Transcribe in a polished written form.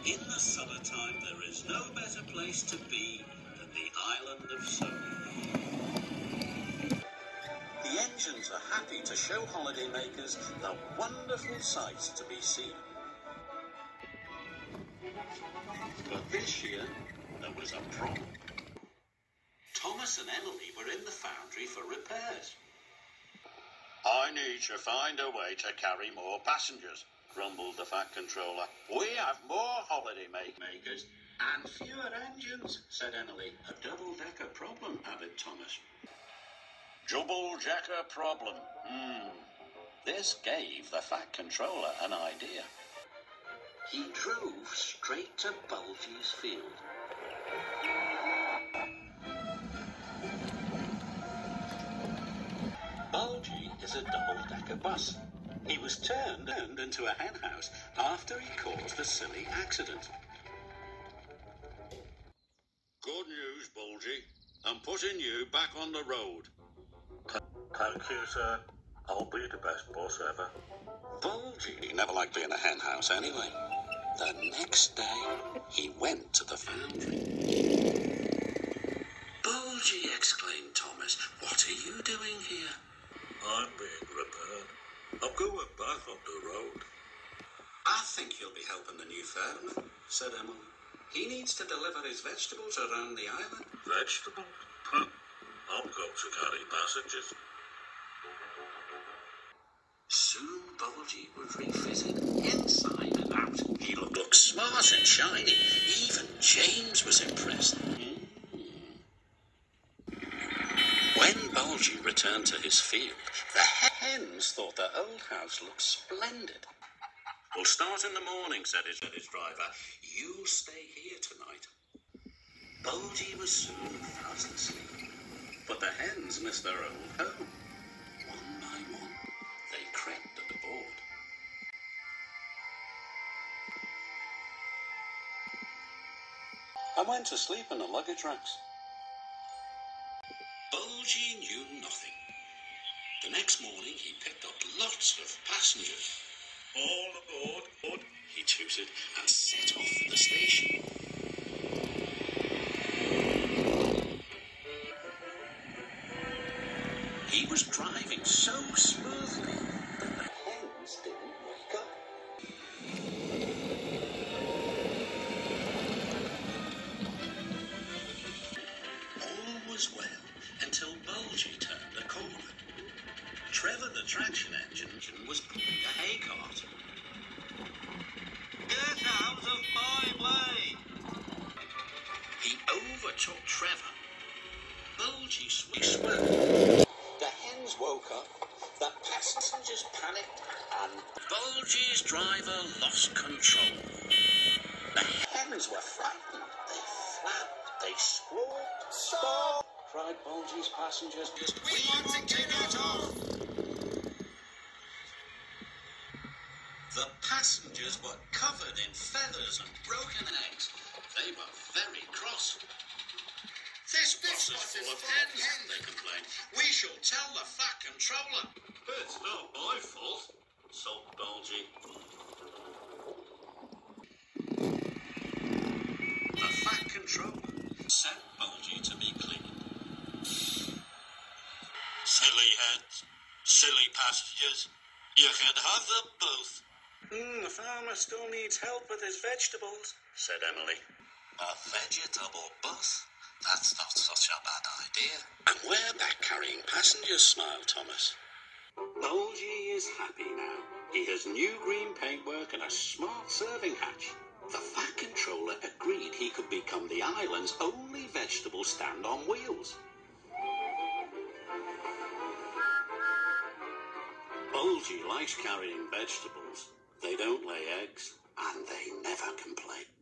In the summertime, there is no better place to be than the island of Sodor. The engines are happy to show holidaymakers the wonderful sights to be seen. But this year, there was a problem. Thomas and Emily were in the foundry for repairs. "I need to find a way to carry more passengers," grumbled the Fat Controller. "We have more holiday makers and fewer engines," said Emily. "A double-decker problem," added Thomas. Double-decker problem. This gave the Fat Controller an idea. He drove straight to Bulgy's field. Bulgy is a double-decker bus. He was turned into a henhouse after he caused a silly accident. "Good news, Bulgy. I'm putting you back on the road." "Thank you, sir. I'll be the best boss ever." Bulgy never liked being a henhouse anyway. The next day, he went to the foundry. "Bulgy," exclaimed Thomas, "what are you doing here?" "I'm being repaired. I'm going back up the road." "I think he'll be helping the new farmer," said Emily. "He needs to deliver his vegetables around the island." "Vegetables? I'm going to carry passengers." Soon Bulgy was refitted inside and out. He looked smart and shiny. Even James was impressed. When Bulgy returned to his field, the hens thought the old house looked splendid. "We'll start in the morning," said his driver. "You'll stay here tonight." Bulgy was soon fast asleep, but the hens missed their old home. One by one, they crept aboard. I went to sleep in the luggage racks. Bulgy knew nothing. The next morning, he picked up lots of passengers. "All aboard," he tooted, and set off for the station. He was driving so smoothly that the hens didn't wake up. All was well until Bulgy turned a corner. Trevor, the traction engine, was pulling a hay cart. "Get out of my way!" He overtook Trevor. Bulgy swerved. The hens woke up, the passengers panicked, and Bulgy's driver lost control. The hens were frightened. They flapped, they squawked. "Stop!" cried Bulgy's passengers. "We want to get off!" The passengers were covered in feathers and broken eggs. They were very cross. "This bus is full of hens," they complained. "We shall tell the Fat Controller." "It's not my fault," sobbed Bulgy. The Fat Controller sent Bulgy to be cleaned. "Silly hens, silly passengers, you can have them both." The farmer still needs help with his vegetables," said Emily. "A vegetable bus? That's not such a bad idea." "And we're back carrying passengers," smiled Thomas. Bulgy is happy now. He has new green paintwork and a smart serving hatch. The Fat Controller agreed he could become the island's only vegetable stand on wheels. Bulgy likes carrying vegetables. They don't lay eggs, and they never complain.